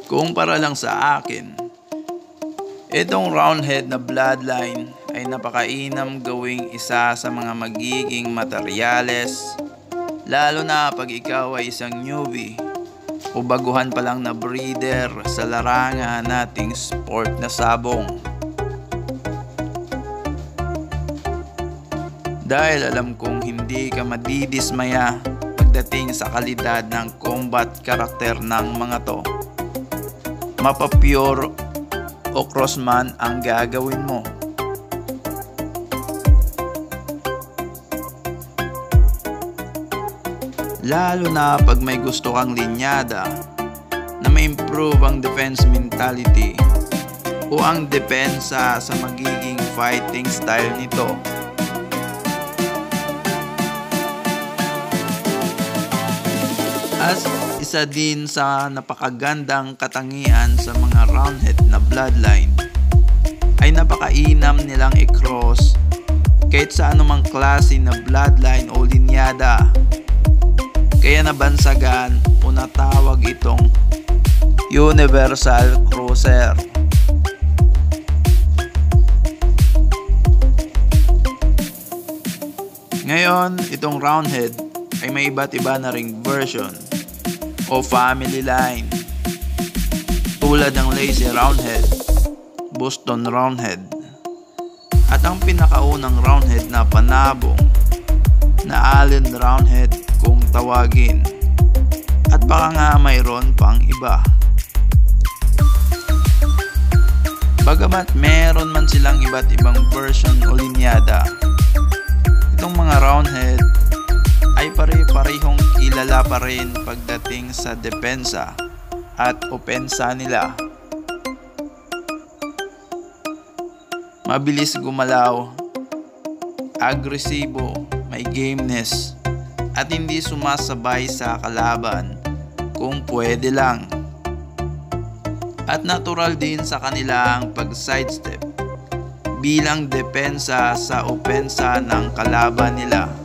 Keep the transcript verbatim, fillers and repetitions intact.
Kumpara lang sa akin, itong Roundhead na bloodline ay napakainam gawing isa sa mga magiging materyales, lalo na pag ikaw ay isang newbie o baguhan pa lang na breeder sa larangan nating sport na sabong. Dahil alam kong hindi ka madidismaya pagdating sa kalidad ng combat karakter ng mga to. Mapa-pure o crossman ang gagawin mo. Lalo na pag may gusto kang linyada na ma-improve ang defense mentality o ang depensa sa magiging fighting style nito. As isa din sa napakagandang katangian sa mga Roundhead na bloodline ay napakainam nilang i-cross kahit sa anumang klase na bloodline o linyada. Kaya nabansagan o natawag itong Universal Crosser. Ngayon, itong Roundhead ay may iba't iba na ring version o family line tulad ng Lazy Roundhead, Boston Roundhead, at ang pinakaunang Roundhead na panabong na Allen Roundhead kung tawagin, at baka nga mayroon pang iba. Bagamat meron man silang iba't ibang version o linyada, itong mga Roundhead ay pare-parehong kilala pa rin pagdating sa depensa at opensa nila. Mabilis gumalaw, agresibo, may gameness, at hindi sumasabay sa kalaban kung pwede lang. At natural din sa kanilang pag-sidestep bilang depensa sa opensa ng kalaban nila.